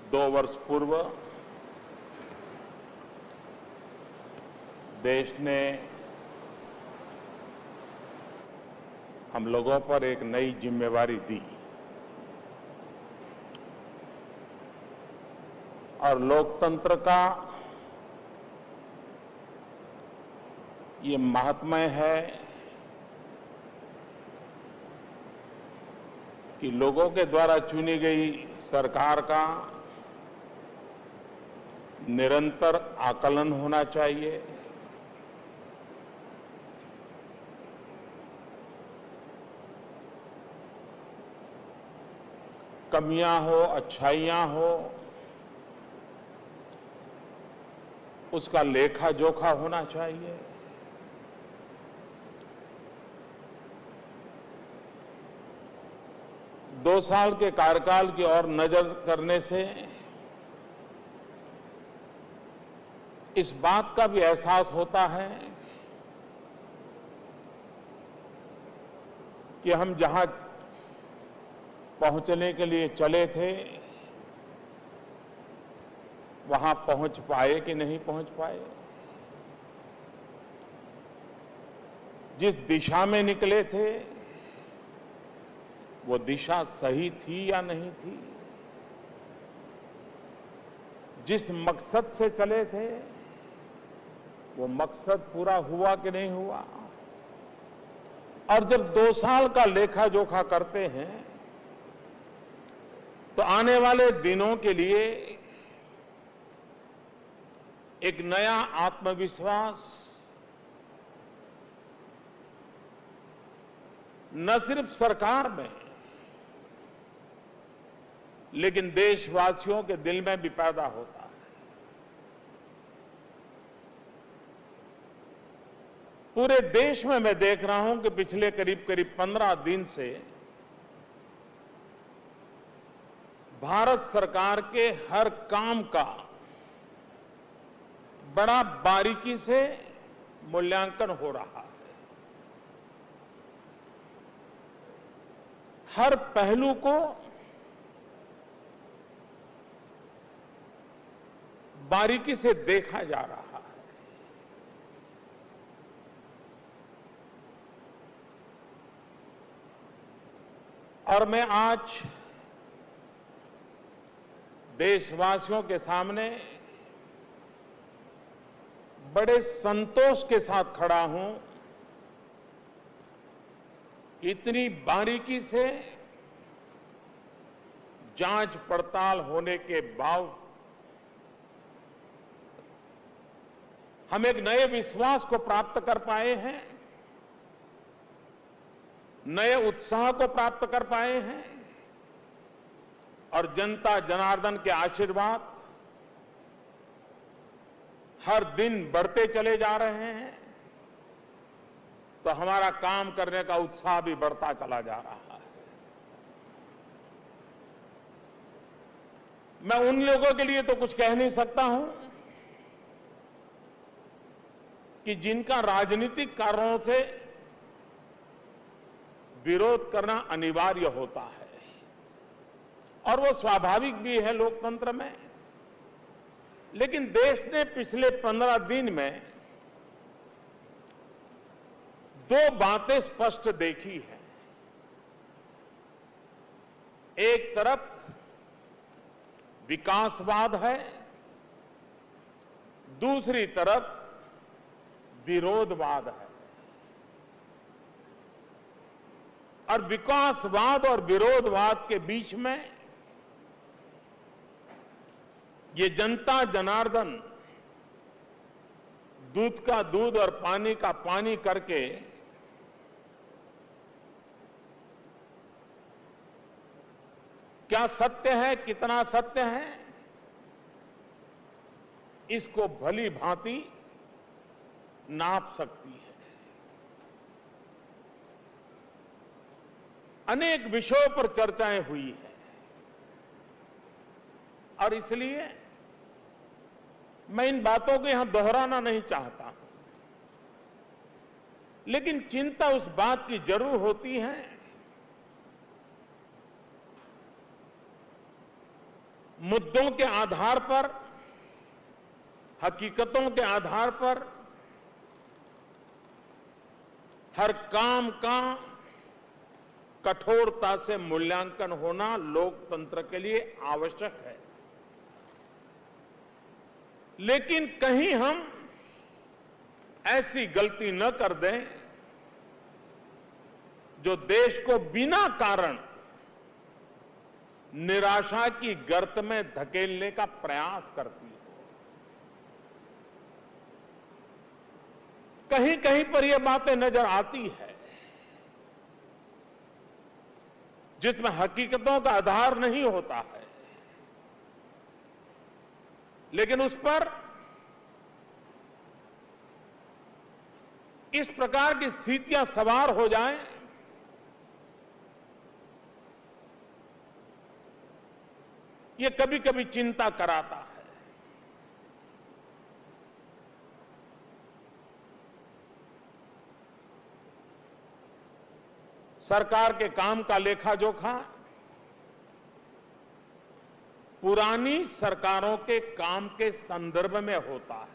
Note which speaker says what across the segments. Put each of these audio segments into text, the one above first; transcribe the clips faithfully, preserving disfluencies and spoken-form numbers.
Speaker 1: दो वर्ष पूर्व देश ने हम लोगों पर एक नई जिम्मेवारी दी और लोकतंत्र का ये महात्म्य है कि लोगों के द्वारा चुनी गई सरकार का निरंतर आकलन होना चाहिए, कमियां हो, अच्छाइयां हो, उसका लेखा जोखा होना चाहिए। दो साल के कार्यकाल की ओर नजर करने से इस बात का भी एहसास होता है कि हम जहां पहुंचने के लिए चले थे वहां पहुंच पाए कि नहीं पहुंच पाए, जिस दिशा में निकले थे वो दिशा सही थी या नहीं थी, जिस मकसद से चले थे वो मकसद पूरा हुआ कि नहीं हुआ। और जब दो साल का लेखा जोखा करते हैं तो आने वाले दिनों के लिए एक नया आत्मविश्वास न सिर्फ सरकार में लेकिन देशवासियों के दिल में भी पैदा होता है। पूरे देश में मैं देख रहा हूं कि पिछले करीब करीब पंद्रह दिन से भारत सरकार के हर काम का बड़ा बारीकी से मूल्यांकन हो रहा है। हर पहलू को बारीकी से देखा जा रहा है। और मैं आज देशवासियों के सामने बड़े संतोष के साथ खड़ा हूं। इतनी बारीकी से जांच पड़ताल होने के बाद हम एक नए विश्वास को प्राप्त कर पाए हैं, नए उत्साह को प्राप्त कर पाए हैं और जनता जनार्दन के आशीर्वाद हर दिन बढ़ते चले जा रहे हैं तो हमारा काम करने का उत्साह भी बढ़ता चला जा रहा है। मैं उन लोगों के लिए तो कुछ कह नहीं सकता हूं कि जिनका राजनीतिक कारणों से विरोध करना अनिवार्य होता है और वो स्वाभाविक भी है लोकतंत्र में। लेकिन देश ने पिछले पंद्रह दिन में दो बातें स्पष्ट देखी हैं। एक तरफ विकासवाद है, दूसरी तरफ विरोधवाद है। और विकासवाद और विरोधवाद के बीच में ये जनता जनार्दन दूध का दूध और पानी का पानी करके क्या सत्य है, कितना सत्य है, इसको भली भांति नाप सकती है। अनेक विषयों पर चर्चाएं हुई है और इसलिए मैं इन बातों को यहां दोहराना नहीं चाहता, लेकिन चिंता उस बात की जरूर होती है मुद्दों के आधार पर, हकीकतों के आधार पर हर काम का कठोरता से मूल्यांकन होना लोकतंत्र के लिए आवश्यक है। लेकिन कहीं हम ऐसी गलती न कर दें जो देश को बिना कारण निराशा की गर्त में धकेलने का प्रयास करती है। कहीं कहीं पर यह बातें नजर आती है जिसमें हकीकतों का आधार नहीं होता है, लेकिन उस पर इस प्रकार की स्थितियां सवार हो जाएं ये कभी कभी चिंता कराता है। सरकार के काम का लेखा जोखा पुरानी सरकारों के काम के संदर्भ में होता है।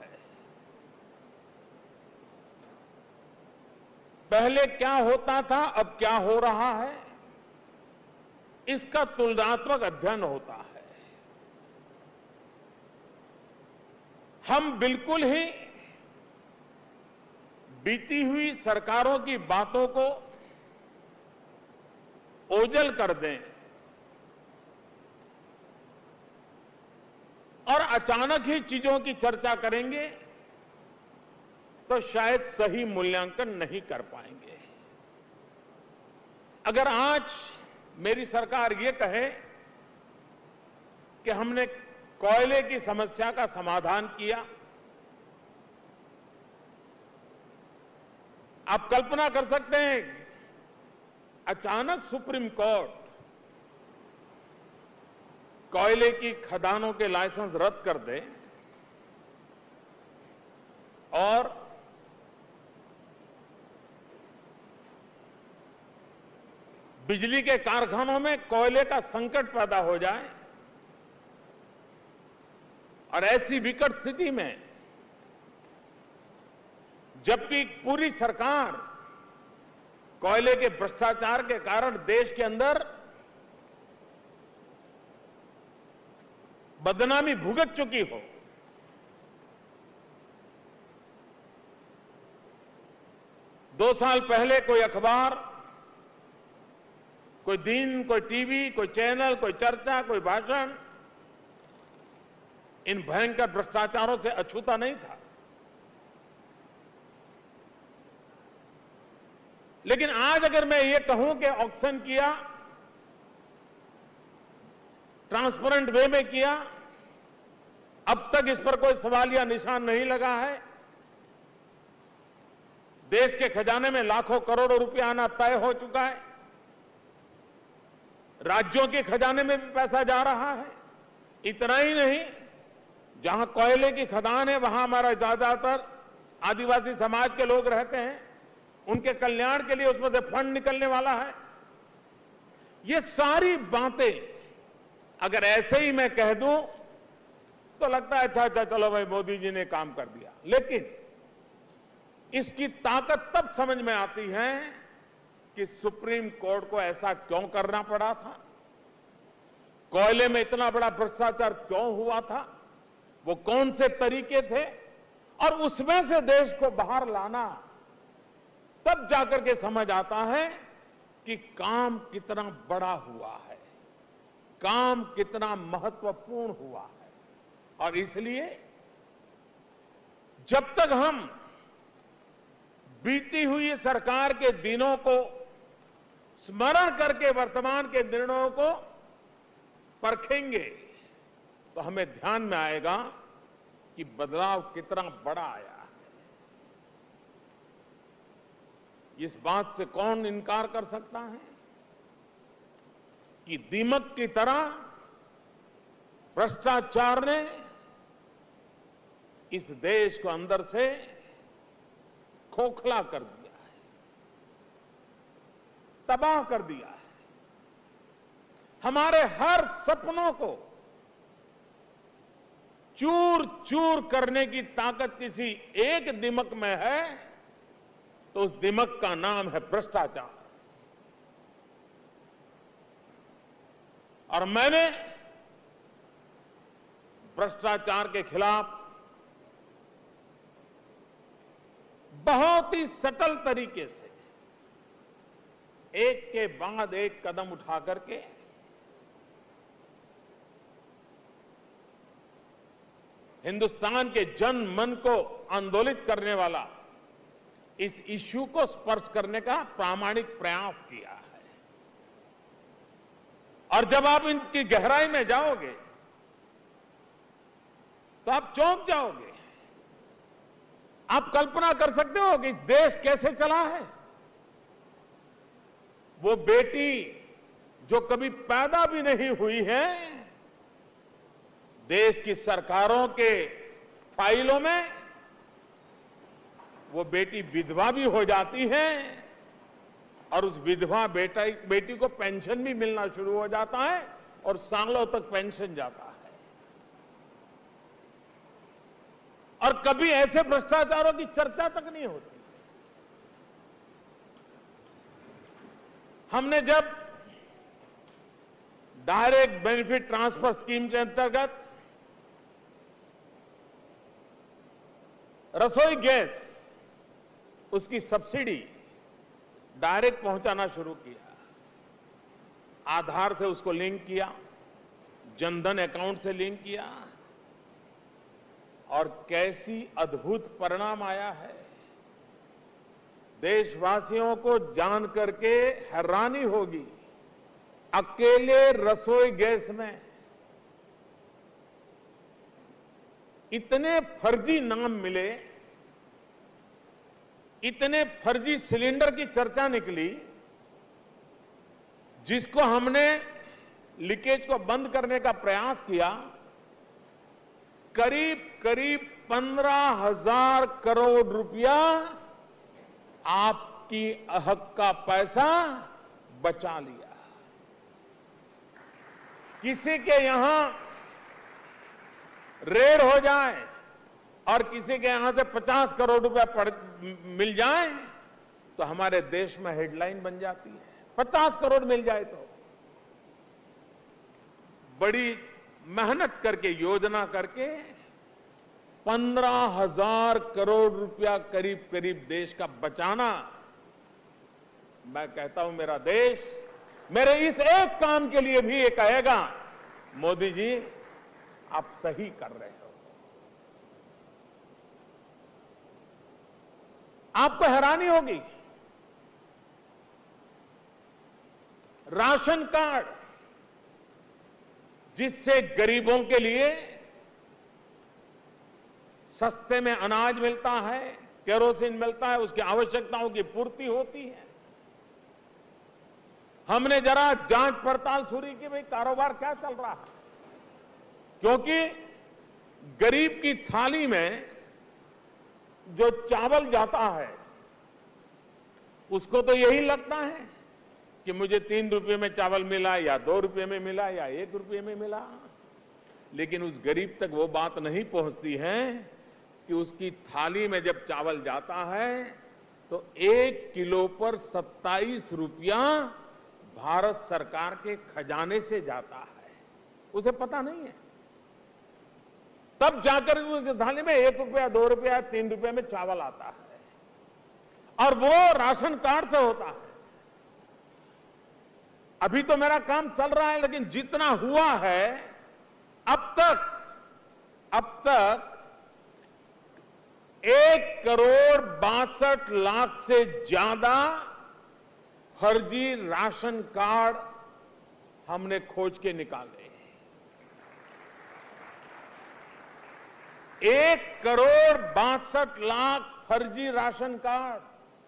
Speaker 1: पहले क्या होता था, अब क्या हो रहा है, इसका तुलनात्मक अध्ययन होता है। हम बिल्कुल ही बीती हुई सरकारों की बातों को ओझल कर दें और अचानक ही चीजों की चर्चा करेंगे तो शायद सही मूल्यांकन नहीं कर पाएंगे। अगर आज मेरी सरकार ये कहे कि हमने कोयले की समस्या का समाधान किया, आप कल्पना कर सकते हैं अचानक सुप्रीम कोर्ट कोयले की खदानों के लाइसेंस रद्द कर दे और बिजली के कारखानों में कोयले का संकट पैदा हो जाए और ऐसी विकट स्थिति में जबकि पूरी सरकार कोयले के भ्रष्टाचार के कारण देश के अंदर बदनामी भुगत चुकी हो, दो साल पहले कोई अखबार, कोई दिन, कोई टीवी, कोई चैनल, कोई चर्चा, कोई भाषण इन भयंकर भ्रष्टाचारों से अछूता नहीं था। लेकिन आज अगर मैं ये कहूं कि ऑक्शन किया, ट्रांसपेरेंट वे में किया, अब तक इस पर कोई सवाल या निशान नहीं लगा है, देश के खजाने में लाखों करोड़ों रुपया आना तय हो चुका है, राज्यों के खजाने में भी पैसा जा रहा है। इतना ही नहीं, जहां कोयले की खदान है वहां हमारा ज्यादातर आदिवासी समाज के लोग रहते हैं, उनके कल्याण के लिए उसमें से फंड निकलने वाला है। ये सारी बातें अगर ऐसे ही मैं कह दूं तो लगता है अच्छा अच्छा चलो भाई मोदी जी ने काम कर दिया, लेकिन इसकी ताकत तब समझ में आती है कि सुप्रीम कोर्ट को ऐसा क्यों करना पड़ा था, कोयले में इतना बड़ा भ्रष्टाचार क्यों हुआ था, वो कौन से तरीके थे, और उसमें से देश को बाहर लाना, तब जाकर के समझ आता है कि काम कितना बड़ा हुआ है, काम कितना महत्वपूर्ण हुआ है। और इसलिए जब तक हम बीती हुई सरकार के दिनों को स्मरण करके वर्तमान के निर्णयों को परखेंगे तो हमें ध्यान में आएगा कि बदलाव कितना बड़ा आया है। इस बात से कौन इनकार कर सकता है कि दीमक की तरह भ्रष्टाचार ने इस देश को अंदर से खोखला कर दिया है, तबाह कर दिया है। हमारे हर सपनों को चूर चूर करने की ताकत किसी एक दिमक में है तो उस दिमक का नाम है भ्रष्टाचार। और मैंने भ्रष्टाचार के खिलाफ बहुत ही सटल तरीके से एक के बाद एक कदम उठा करके हिंदुस्तान के जन मन को आंदोलित करने वाला इस इश्यू को स्पर्श करने का प्रामाणिक प्रयास किया है। और जब आप इनकी गहराई में जाओगे तो आप चौंक जाओगे। आप कल्पना कर सकते हो कि देश कैसे चला है। वो बेटी जो कभी पैदा भी नहीं हुई है, देश की सरकारों के फाइलों में वो बेटी विधवा भी हो जाती है और उस विधवा बेटा बेटी को पेंशन भी मिलना शुरू हो जाता है और सालों तक पेंशन जाता है। और कभी ऐसे भ्रष्टाचारों की चर्चा तक नहीं होती। हमने जब डायरेक्ट बेनिफिट ट्रांसफर स्कीम के अंतर्गत रसोई गैस उसकी सब्सिडी डायरेक्ट पहुंचाना शुरू किया, आधार से उसको लिंक किया, जनधन अकाउंट से लिंक किया और कैसी अद्भुत परिणाम आया है। देशवासियों को जान करके हैरानी होगी, अकेले रसोई गैस में इतने फर्जी नाम मिले, इतने फर्जी सिलेंडर की चर्चा निकली, जिसको हमने लीकेज को बंद करने का प्रयास किया। करीब करीब पंद्रह हजार करोड़ रुपया आपकी हक का पैसा बचा लिया। किसी के यहां रेड हो जाए और किसी के यहां से पचास करोड़ रुपया पड़ मिल जाए तो हमारे देश में हेडलाइन बन जाती है। पचास करोड़ मिल जाए तो बड़ी मेहनत करके, योजना करके पंद्रह हजार करोड़ रुपया करीब करीब देश का बचाना। मैं कहता हूं मेरा देश मेरे इस एक काम के लिए भी ये कहेगा, मोदी जी आप सही कर रहे हो। आपको हैरानी होगी, राशन कार्ड जिससे गरीबों के लिए सस्ते में अनाज मिलता है, केरोसिन मिलता है, उसकी आवश्यकताओं की पूर्ति होती है। हमने जरा जांच पड़ताल शुरू की, भाई कारोबार क्या चल रहा है, क्योंकि गरीब की थाली में जो चावल जाता है उसको तो यही लगता है कि मुझे तीन रुपए में चावल मिला या दो रुपए में मिला या एक रुपए में मिला, लेकिन उस गरीब तक वो बात नहीं पहुंचती है कि उसकी थाली में जब चावल जाता है तो एक किलो पर सत्ताईस रुपया भारत सरकार के खजाने से जाता है, उसे पता नहीं है। तब जाकर उस थाली में एक रुपया, दो रुपया, तीन रुपये में चावल आता है और वो राशन कार्ड से होता है। अभी तो मेरा काम चल रहा है, लेकिन जितना हुआ है अब तक अब तक एक करोड़ बासठ लाख से ज्यादा फर्जी राशन कार्ड हमने खोज के निकाले। एक करोड़ बासठ लाख फर्जी राशन कार्ड,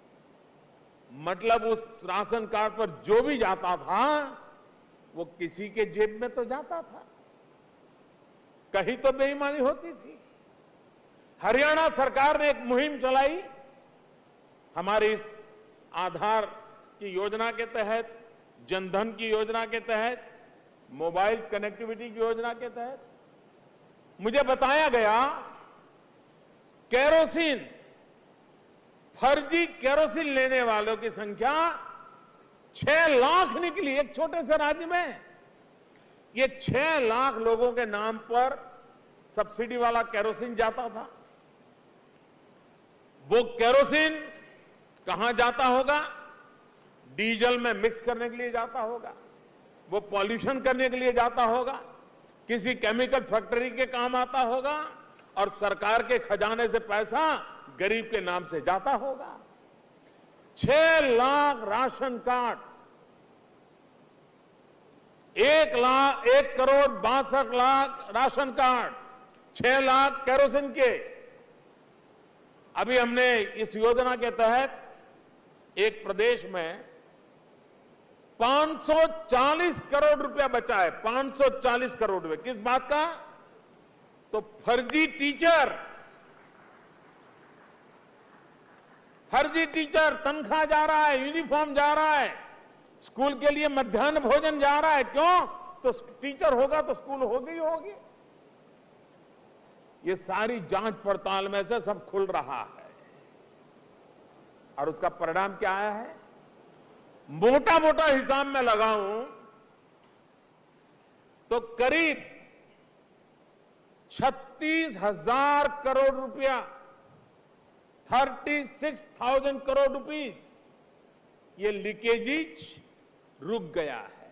Speaker 1: मतलब उस राशन कार्ड पर जो भी जाता था वो किसी के जेब में तो जाता था, कहीं तो बेईमानी होती थी। हरियाणा सरकार ने एक मुहिम चलाई, हमारी इस आधार की योजना के तहत, जनधन की योजना के तहत, मोबाइल कनेक्टिविटी की योजना के तहत। मुझे बताया गया केरोसिन, फर्जी केरोसिन लेने वालों की संख्या छह लाख निकली एक छोटे से राज्य में। ये छह लाख लोगों के नाम पर सब्सिडी वाला केरोसिन जाता था। वो केरोसिन कहां जाता होगा? डीजल में मिक्स करने के लिए जाता होगा, वो पॉल्यूशन करने के लिए जाता होगा, किसी केमिकल फैक्ट्री के काम आता होगा, और सरकार के खजाने से पैसा गरीब के नाम से जाता होगा। छह लाख राशन कार्ड, एक लाख एक करोड़ बासठ लाख राशन कार्ड, छह लाख केरोसिन के। अभी हमने इस योजना के तहत एक प्रदेश में पांच सौ चालीस करोड़ रुपया बचा है। पांच सौ चालीस करोड़ रुपए किस बात का? तो फर्जी टीचर, फर्जी टीचर तनख्वाह जा रहा है, यूनिफॉर्म जा रहा है, स्कूल के लिए मध्याह्न भोजन जा रहा है। क्यों? तो टीचर होगा तो स्कूल होगी ही होगी। ये सारी जांच पड़ताल में से सब खुल रहा है, और उसका परिणाम क्या आया है? मोटा मोटा हिसाब में लगाऊं तो करीब छत्तीस हजार करोड़ रुपया, thirty six thousand crore rupees, ये लीकेजीज रुक गया है।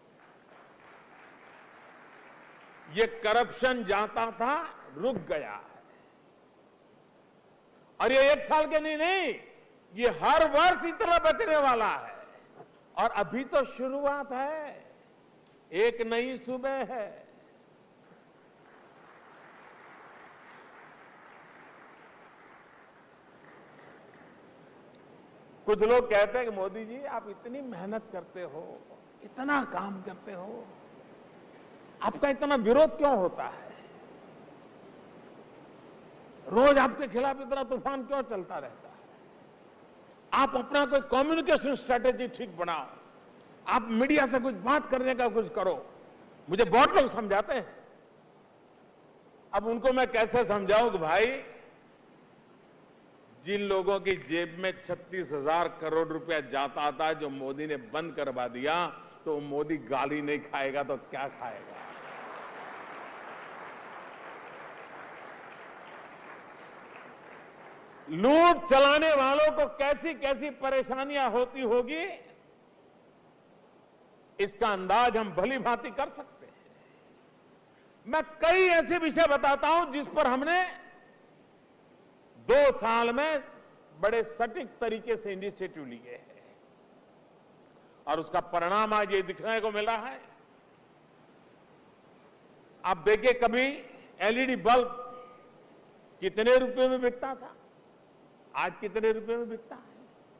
Speaker 1: ये करप्शन जाता था, रुक गया है। और ये एक साल के नहीं नहीं ये हर वर्ष इतना बचने वाला है। और अभी तो शुरुआत है, एक नई सुबह है। कुछ लोग कहते हैं कि मोदी जी आप इतनी मेहनत करते हो, इतना काम करते हो, आपका इतना विरोध क्यों होता है? रोज आपके खिलाफ इतना तूफान क्यों चलता रहता है? आप अपना कोई कम्युनिकेशन स्ट्रेटेजी ठीक बनाओ, आप मीडिया से कुछ बात करने का कुछ करो। मुझे बहुत लोग समझाते हैं। अब उनको मैं कैसे समझाऊं कि भाई जिन लोगों की जेब में छत्तीस हजार करोड़ रुपया जाता था, जो मोदी ने बंद करवा दिया, तो मोदी गाली नहीं खाएगा तो क्या खाएगा? लूट चलाने वालों को कैसी कैसी परेशानियां होती होगी, इसका अंदाज हम भली भांति कर सकते हैं। मैं कई ऐसे विषय बताता हूं जिस पर हमने दो साल में बड़े सटीक तरीके से इनिशिएटिव लिए हैं, और उसका परिणाम आज ये दिखने को मिला है। आप देखिए, कभी एलईडी बल्ब कितने रुपए में बिकता था, आज कितने रुपए में बिकता है?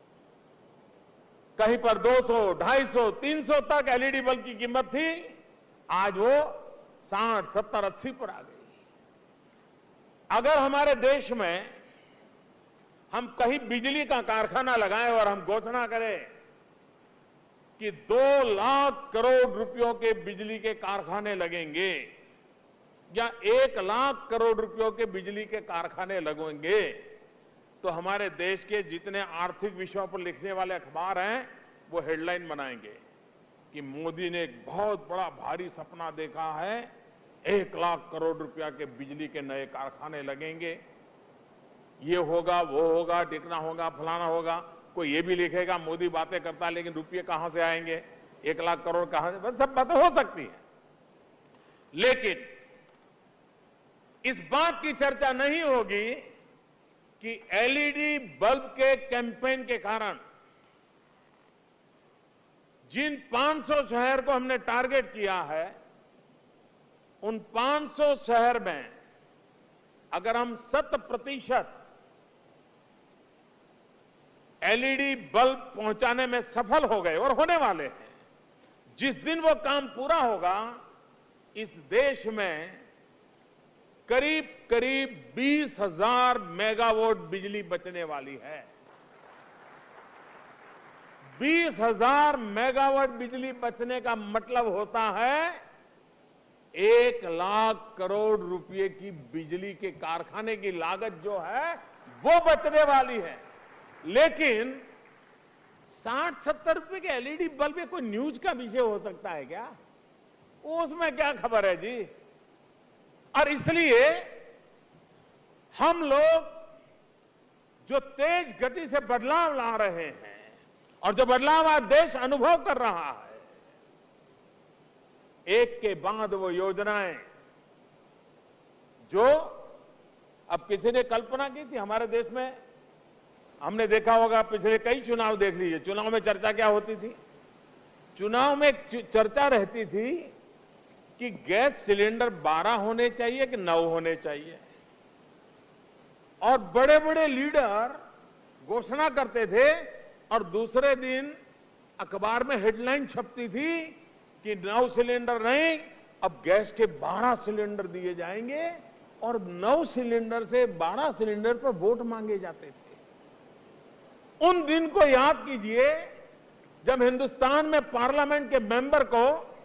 Speaker 1: कहीं पर दो सौ, ढाई सौ, तीन सौ तक एलईडी बल्ब की कीमत थी, आज वो साठ, सत्तर, अस्सी पर आ गई। अगर हमारे देश में हम कहीं बिजली का कारखाना लगाएं और हम घोषणा करें कि दो लाख करोड़ रुपयों के बिजली के कारखाने लगेंगे, या एक लाख करोड़ रुपयों के बिजली के कारखाने लगेंगे, तो हमारे देश के जितने आर्थिक विषयों पर लिखने वाले अखबार हैं वो हेडलाइन बनाएंगे कि मोदी ने एक बहुत बड़ा भारी सपना देखा है, एक लाख करोड़ रुपया के बिजली के नए कारखाने लगेंगे, ये होगा, वो होगा, टिकना होगा, फलाना होगा। कोई ये भी लिखेगा मोदी बातें करता है लेकिन रुपये कहां से आएंगे, एक लाख करोड़ कहां से? बस सब बातें हो सकती हैं, लेकिन इस बात की चर्चा नहीं होगी कि एलईडी बल्ब के कैंपेन के कारण जिन पांच सौ शहर को हमने टारगेट किया है, उन पांच सौ शहर में अगर हम शत प्रतिशत एलईडी बल्ब पहुंचाने में सफल हो गए, और होने वाले हैं, जिस दिन वो काम पूरा होगा, इस देश में करीब करीब बीस हजार मेगावाट बिजली बचने वाली है। बीस हजार मेगावाट बिजली बचने का मतलब होता है एक लाख करोड़ रुपए की बिजली के कारखाने की लागत जो है वो बचने वाली है। लेकिन साठ सत्तर रुपए के एलईडी बल्ब में कोई न्यूज का विषय हो सकता है क्या? उसमें क्या खबर है जी। और इसलिए हम लोग जो तेज गति से बदलाव ला रहे हैं और जो बदलाव आज देश अनुभव कर रहा है, एक के बाद वो योजनाएं जो अब किसी ने कल्पना की थी हमारे देश में। हमने देखा होगा, पिछले कई चुनाव देख लीजिए, चुनाव में चर्चा क्या होती थी? चुनाव में चर्चा रहती थी कि गैस सिलेंडर बारह होने चाहिए कि नौ होने चाहिए, और बड़े बड़े लीडर घोषणा करते थे और दूसरे दिन अखबार में हेडलाइन छपती थी कि नौ सिलेंडर नहीं, अब गैस के बारह सिलेंडर दिए जाएंगे, और नौ सिलेंडर से बारह सिलेंडर पर वोट मांगे जाते थे। उन दिन को याद कीजिए जब हिंदुस्तान में पार्लियामेंट के मेंबर को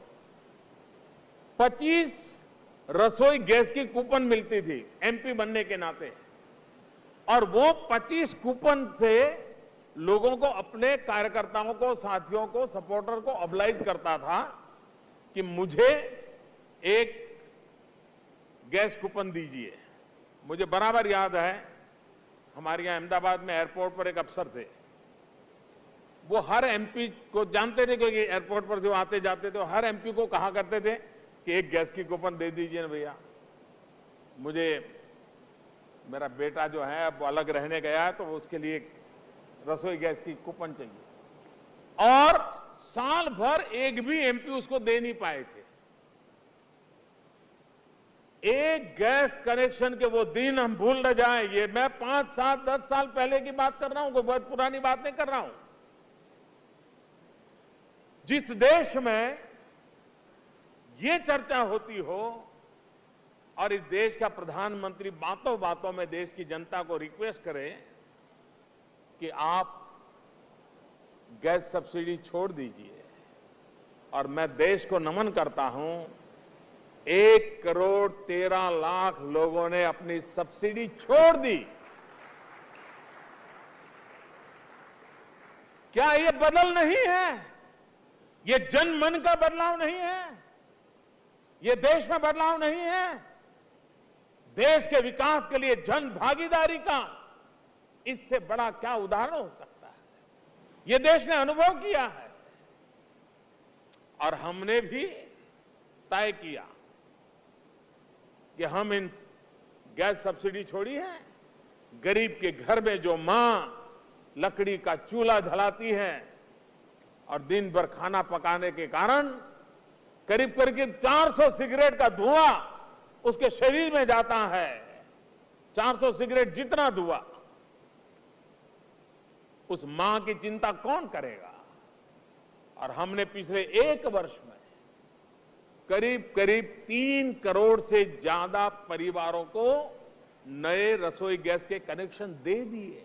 Speaker 1: पच्चीस रसोई गैस की कूपन मिलती थी एमपी बनने के नाते, और वो पच्चीस कूपन से लोगों को, अपने कार्यकर्ताओं को, साथियों को, सपोर्टर को ऑब्लाइज करता था कि मुझे एक गैस कूपन दीजिए। मुझे बराबर याद है, हमारे यहां अहमदाबाद में एयरपोर्ट पर एक अफसर थे, वो हर एमपी को जानते थे क्योंकि एयरपोर्ट पर जो आते जाते थे हर एमपी को कहा करते थे कि एक गैस की कूपन दे दीजिए ना भैया, मुझे, मेरा बेटा जो है अब अलग रहने गया है तो उसके लिए एक रसोई गैस की कूपन चाहिए। और साल भर एक भी एमपी उसको दे नहीं पाए थे। एक गैस कनेक्शन के वो दिन हम भूल न जाएं। ये मैं पांच सात दस साल पहले की बात कर रहा हूं, कोई बहुत पुरानी बात नहीं कर रहा हूं। जिस देश में ये चर्चा होती हो और इस देश का प्रधानमंत्री बातों बातों में देश की जनता को रिक्वेस्ट करे कि आप गैस सब्सिडी छोड़ दीजिए, और मैं देश को नमन करता हूं, एक करोड़ तेरह लाख लोगों ने अपनी सब्सिडी छोड़ दी। क्या ये बदल नहीं है? ये जन मन का बदलाव नहीं है? ये देश में बदलाव नहीं है? देश के विकास के लिए जन भागीदारी का इससे बड़ा क्या उदाहरण हो सकता है? ये देश ने अनुभव किया है और हमने भी तय किया कि हम इन गैस सब्सिडी छोड़ी है। गरीब के घर में जो मां लकड़ी का चूल्हा जलाती है और दिन भर खाना पकाने के कारण करीब करीब चार सौ सिगरेट का धुआं उसके शरीर में जाता है, चार सौ सिगरेट जितना धुआं, उस मां की चिंता कौन करेगा? और हमने पिछले एक वर्ष में करीब करीब तीन करोड़ से ज्यादा परिवारों को नए रसोई गैस के कनेक्शन दे दिए।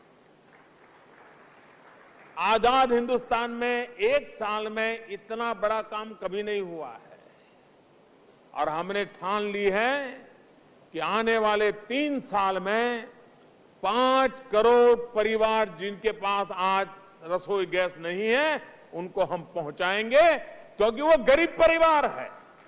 Speaker 1: आजाद हिंदुस्तान में एक साल में इतना बड़ा काम कभी नहीं हुआ है, और हमने ठान ली है कि आने वाले तीन साल में पांच करोड़ परिवार जिनके पास आज रसोई गैस नहीं है उनको हम पहुंचाएंगे, क्योंकि वो गरीब परिवार है।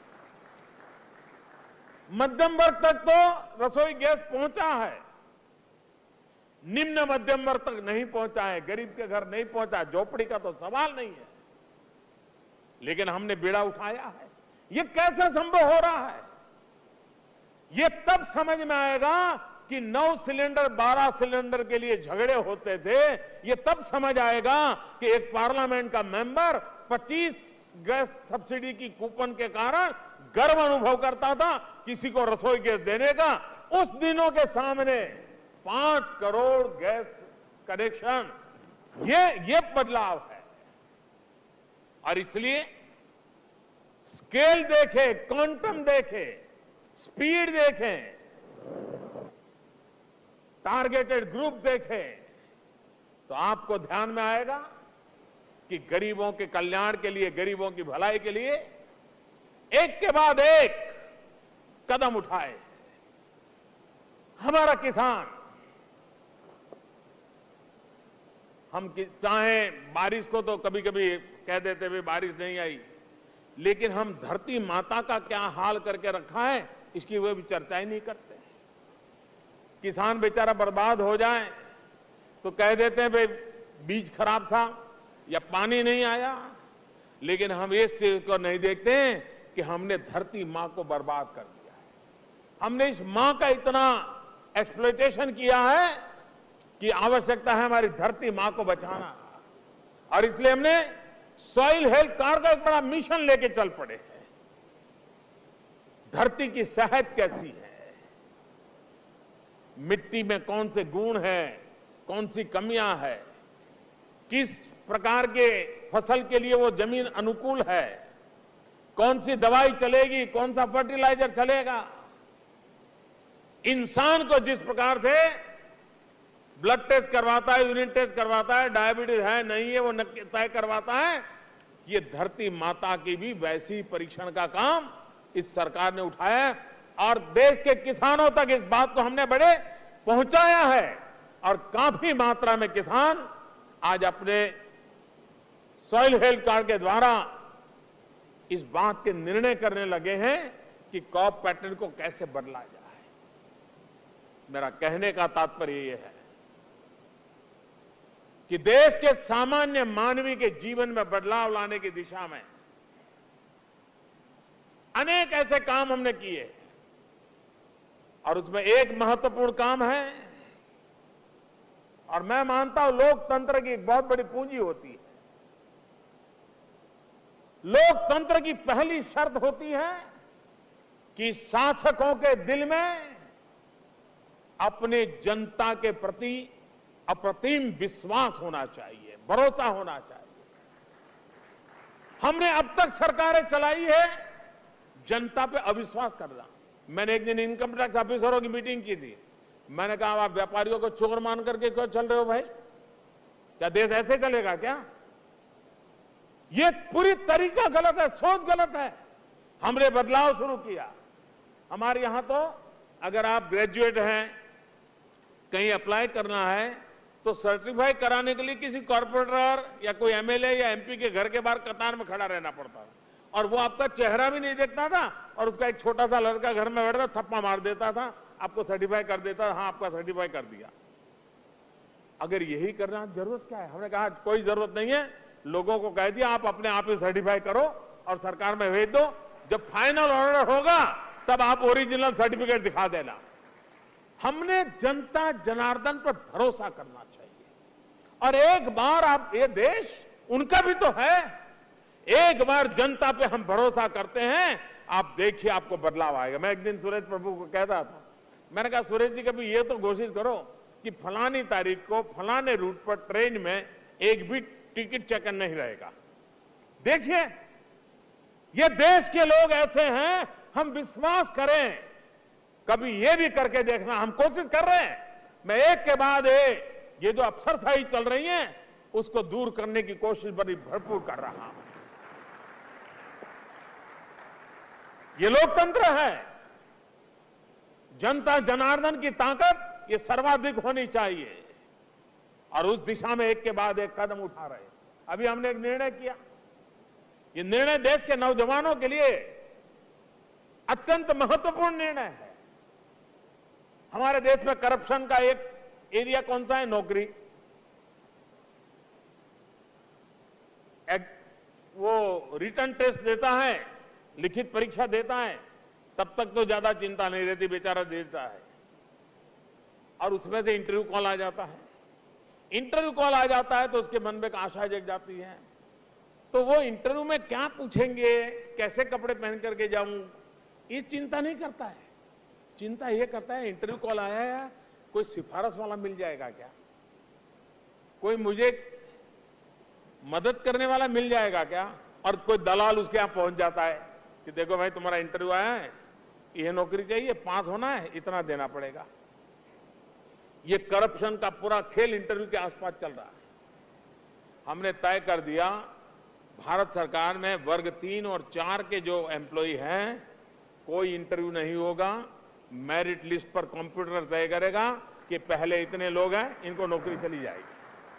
Speaker 1: मध्यम वर्ग तक तो रसोई गैस पहुंचा है, निम्न मध्यम वर्ग तक नहीं पहुंचा है, गरीब के घर नहीं पहुंचा, झोपड़ी का तो सवाल नहीं है। लेकिन हमने बीड़ा उठाया है। ये कैसे संभव हो रहा है? ये तब समझ में आएगा कि नौ सिलेंडर बारह सिलेंडर के लिए झगड़े होते थे। ये तब समझ आएगा कि एक पार्लियामेंट का मेंबर पच्चीस गैस सब्सिडी की कूपन के कारण गर्व अनुभव करता था किसी को रसोई गैस देने का। उस दिनों के सामने पांच करोड़ गैस कनेक्शन, ये ये बदलाव है। और इसलिए स्केल देखें, क्वांटम देखें, स्पीड देखें, टारगेटेड ग्रुप देखें, तो आपको ध्यान में आएगा कि गरीबों के कल्याण के लिए, गरीबों की भलाई के लिए एक के बाद एक कदम उठाए। हमारा किसान, हम चाहे बारिश को तो कभी कभी कह देते हुए बारिश नहीं आई, लेकिन हम धरती माता का क्या हाल करके रखा है इसकी वो भी चर्चा ही नहीं करते। किसान बेचारा बर्बाद हो जाए तो कह देते हैं भाई बीज खराब था या पानी नहीं आया, लेकिन हम इस चीज को नहीं देखते हैं कि हमने धरती मां को बर्बाद कर दिया है। हमने इस मां का इतना एक्सप्लॉयटेशन किया है कि आवश्यकता है हमारी धरती मां को बचाना, और इसलिए हमने सॉइल हेल्थ कार्ड का एक बड़ा मिशन लेके चल पड़े हैं। धरती की सेहत कैसी है, मिट्टी में कौन से गुण हैं, कौन सी कमियां है, किस प्रकार के फसल के लिए वो जमीन अनुकूल है, कौन सी दवाई चलेगी, कौन सा फर्टिलाइजर चलेगा। इंसान को जिस प्रकार से ब्लड टेस्ट करवाता है, यूरिन टेस्ट करवाता है, डायबिटीज है नहीं है वो तय करवाता है, ये धरती माता की भी वैसी परीक्षण का काम इस सरकार ने उठाया है, और देश के किसानों तक इस बात को हमने बड़े पहुंचाया है, और काफी मात्रा में किसान आज अपने सॉइल हेल्थ कार्ड के द्वारा इस बात के निर्णय करने लगे हैं कि क्रॉप पैटर्न को कैसे बदला जाए। मेरा कहने का तात्पर्य यह है कि देश के सामान्य मानवी के जीवन में बदलाव लाने की दिशा में अनेक ऐसे काम हमने किए, और उसमें एक महत्वपूर्ण काम है, और मैं मानता हूं लोकतंत्र की एक बहुत बड़ी पूंजी होती है। लोकतंत्र की पहली शर्त होती है कि शासकों के दिल में अपने जनता के प्रति अप्रतिम विश्वास होना चाहिए, भरोसा होना चाहिए। हमने अब तक सरकारें चलाई है जनता पे अविश्वास करना। मैंने एक दिन इनकम टैक्स ऑफिसरों की मीटिंग की थी, मैंने कहा आप व्यापारियों को चोर मान करके क्यों चल रहे हो भाई, क्या देश ऐसे चलेगा क्या? ये पूरी तरीका गलत है, सोच गलत है। हमने बदलाव शुरू किया। हमारे यहां तो अगर आप ग्रेजुएट हैं, कहीं अप्लाई करना है तो सर्टिफाई कराने के लिए किसी कॉर्पोरेटर या कोई एमएलए या एमपी के घर के बाहर कतार में खड़ा रहना पड़ता था, और वो आपका चेहरा भी नहीं देखता था, और उसका एक छोटा सा लड़का घर में बैठता थप्पा मार देता था, आपको सर्टिफाई कर देता, हाँ आपका सर्टिफाई कर दिया। अगर यही करना जरूरत क्या है? हमने कहा कोई जरूरत नहीं है, लोगों को कह दिया आप अपने आप ही सर्टिफाई करो और सरकार में भेज दो, जब फाइनल ऑर्डर होगा तब आप ओरिजिनल सर्टिफिकेट दिखा देना। हमने जनता जनार्दन पर भरोसा करना चाहिए, और एक बार आप, ये देश उनका भी तो है, एक बार जनता पे हम भरोसा करते हैं, आप देखिए आपको बदलाव आएगा। मैं एक दिन सुरेश प्रभु को कहता था, मैंने कहा सुरेश जी कभी ये तो कोशिश करो कि फलानी तारीख को फलाने रूट पर ट्रेन में एक भी टिकट चेक नहीं रहेगा। देखिए ये देश के लोग ऐसे हैं, हम विश्वास करें, कभी ये भी करके देखना, हम कोशिश कर रहे हैं। मैं एक के बाद एक ये जो अफसरशाही चल रही है उसको दूर करने की कोशिश बड़ी भरपूर कर रहा हूं। ये लोकतंत्र है, जनता जनार्दन की ताकत ये सर्वाधिक होनी चाहिए, और उस दिशा में एक के बाद एक कदम उठा रहे हैं। अभी हमने एक निर्णय किया, ये निर्णय देश के नौजवानों के लिए अत्यंत महत्वपूर्ण निर्णय है। हमारे देश में करप्शन का एक एरिया कौन सा है? नौकरी। एक वो रिटर्न टेस्ट देता है, लिखित परीक्षा देता है, तब तक तो ज्यादा चिंता नहीं रहती, बेचारा देता है, और उसमें से इंटरव्यू कॉल आ जाता है। इंटरव्यू कॉल आ जाता है तो उसके मन में एक आशा जग जाती है, तो वो इंटरव्यू में क्या पूछेंगे, कैसे कपड़े पहन करके जाऊं, ये चिंता नहीं करता है। चिंता ये करता है इंटरव्यू कॉल आया है, कोई सिफारिश वाला मिल जाएगा क्या, कोई मुझे मदद करने वाला मिल जाएगा क्या, और कोई दलाल उसके यहां पहुंच जाता है कि देखो भाई तुम्हारा इंटरव्यू आया है, ये नौकरी चाहिए, पास होना है, इतना देना पड़ेगा। ये करप्शन का पूरा खेल इंटरव्यू के आसपास चल रहा है। हमने तय कर दिया, भारत सरकार में वर्ग तीन और चार के जो एम्प्लॉय हैं कोई इंटरव्यू नहीं होगा, मेरिट लिस्ट पर कंप्यूटर तय करेगा कि पहले इतने लोग हैं, इनको नौकरी चली जाएगी।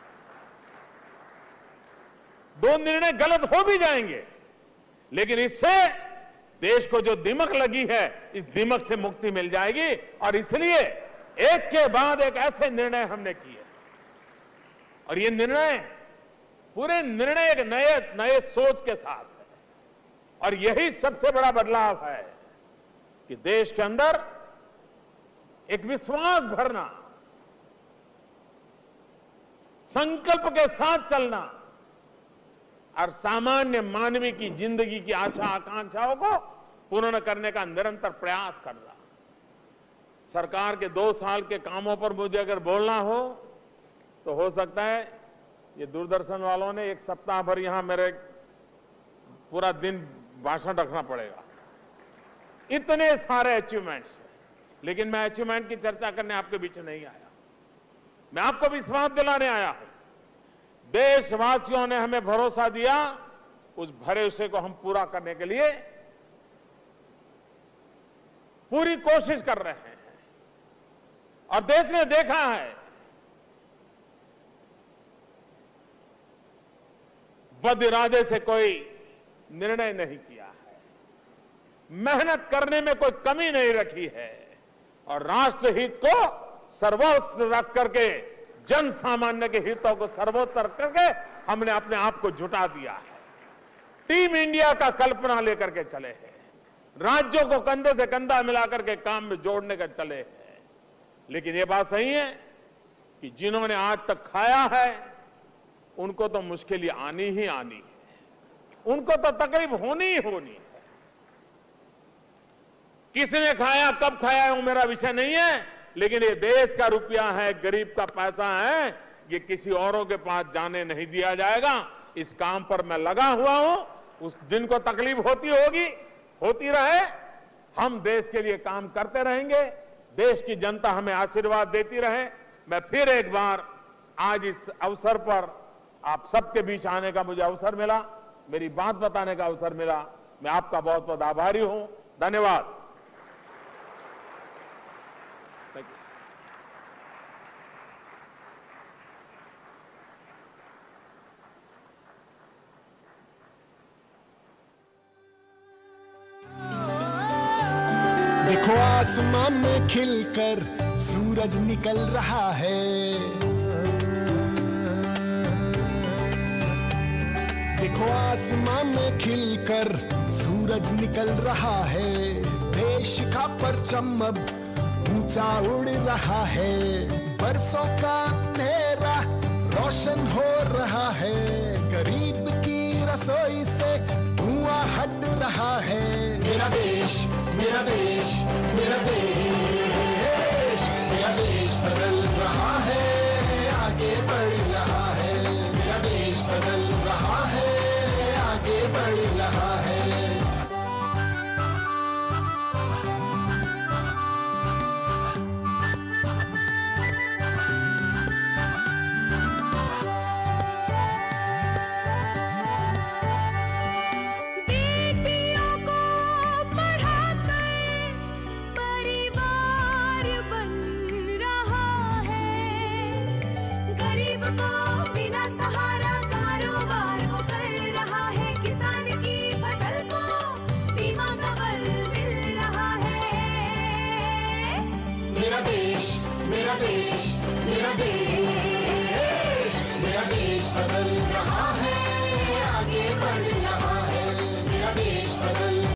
Speaker 1: दो निर्णय गलत हो भी जाएंगे, लेकिन इससे देश को जो दिमक लगी है, इस दिमक से मुक्ति मिल जाएगी। और इसलिए एक के बाद एक ऐसे निर्णय हमने किए, और ये निर्णय पूरे निर्णय एक नए नए सोच के साथ है। और यही सबसे बड़ा बदलाव है कि देश के अंदर एक विश्वास भरना, संकल्प के साथ चलना और सामान्य मानवीय की जिंदगी की आशा आकांक्षाओं को पूर्ण करने का निरंतर प्रयास करना। सरकार के दो साल के कामों पर मुझे अगर बोलना हो तो हो सकता है ये दूरदर्शन वालों ने एक सप्ताह भर यहां मेरे पूरा दिन भाषण रखना पड़ेगा, इतने सारे अचीवमेंट्स। लेकिन मैं अचीवमेंट की चर्चा करने आपके बीच नहीं आया, मैं आपको विश्वास दिलाने आया हूं। देशवासियों ने हमें भरोसा दिया, उस भरोसे को हम पूरा करने के लिए पूरी कोशिश कर रहे हैं। और देश ने देखा है, बद इरादे से कोई निर्णय नहीं किया है, मेहनत करने में कोई कमी नहीं रखी है, और राष्ट्रहित को सर्वोच्च रख करके, जन सामान्य के हितों को सर्वोत्तर करके हमने अपने आप को जुटा दिया है। टीम इंडिया का कल्पना लेकर के चले हैं, राज्यों को कंधे से कंधा मिलाकर के काम में जोड़ने का चले हैं। लेकिन ये बात सही है कि जिन्होंने आज तक खाया है उनको तो मुश्किल आनी ही आनी है, उनको तो तकलीफ होनी ही होनी है। किसने खाया, कब खाया, वो मेरा विषय नहीं है, लेकिन ये देश का रुपया है, गरीब का पैसा है, ये किसी औरों के पास जाने नहीं दिया जाएगा। इस काम पर मैं लगा हुआ हूं, उस दिन को तकलीफ होती होगी, होती रहे, हम देश के लिए काम करते रहेंगे, देश की जनता हमें आशीर्वाद देती रहे। मैं फिर एक बार आज इस अवसर पर आप सबके बीच आने का मुझे अवसर मिला, मेरी बात बताने का अवसर मिला, मैं आपका बहुत बहुत आभारी हूं। धन्यवाद।
Speaker 2: देखो आसमां में खिलकर सूरज निकल रहा है, देखो आसमां में खिलकर सूरज निकल रहा है। देश का परचम अब ऊंचा उड़ रहा है, बरसों का अंधेरा रोशन हो रहा है, गरीब की रसोई से धुआं हट रहा है। मेरा देश, मेरा देश, मेरा देश, मेरा देश बदल रहा है, आगे बढ़ रहा है। मेरा देश बदल रहा है, आगे बढ़ रहा है। मेरा देश, मेरा देश, मेरा देश, मेरा देश बदल